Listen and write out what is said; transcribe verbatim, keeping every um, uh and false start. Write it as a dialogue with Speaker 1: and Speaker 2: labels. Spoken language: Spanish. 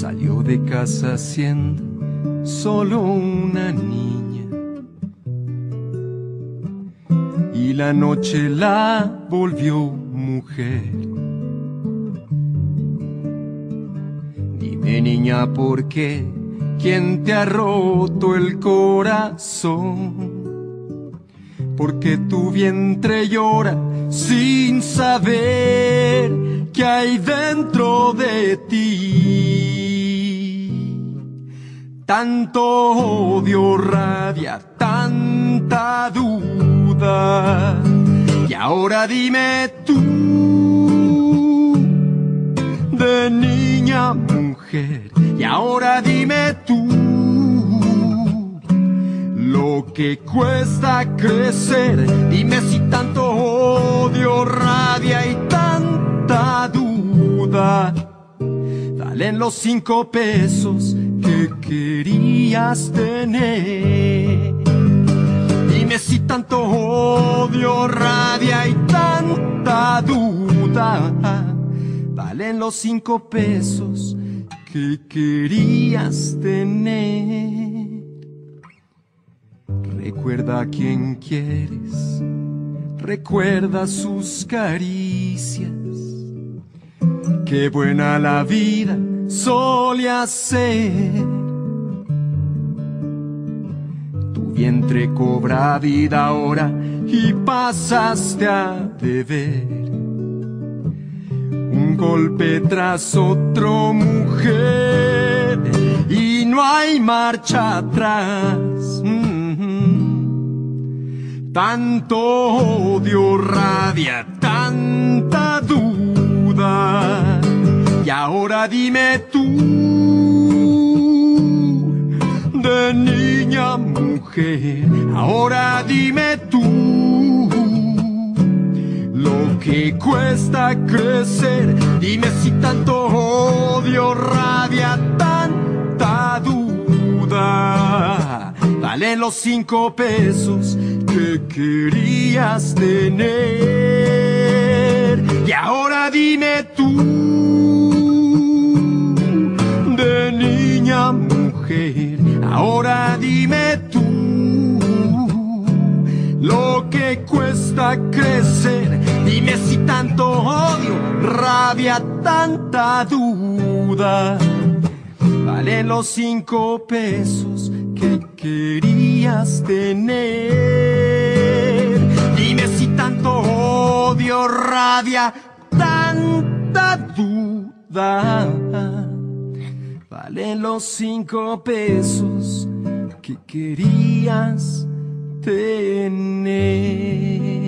Speaker 1: Salió de casa siendo solo una niña, y la noche la volvió mujer. Dime, niña, ¿por qué? ¿Quién te ha roto el corazón? Porque tu vientre llora sin saber qué hay dentro de ti. Tanto odio radia, tanta duda. Y ahora dime tú, de niña a mujer, y ahora dime tú, lo que cuesta crecer. Dime si tanto odio, rabia y tanta duda valen los cinco pesos que querías tener. Dime si tanto odio, rabia y tanta duda valen los cinco pesos que querías tener. Recuerda a quien quieres, recuerda sus caricias. Qué buena la vida solía ser. Tu vientre cobra vida ahora y pasaste a beber. Un golpe tras otro, mujer, y no hay marcha atrás. Tanto odio, rabia, tanta duda. Y ahora dime tú, de niña a mujer, ahora dime tú, lo que cuesta crecer. Dime si tanto odio, rabia, tanta duda valen los cinco pesos que querías tener. Y ahora dime tú, de niña a mujer, ahora dime tú, lo que cuesta crecer. Dime si tanto odio, rabia, tanta duda valen los cinco pesos que querías tener. Dime si tanto odio, rabia, tanta duda valen los cinco pesos que querías tener.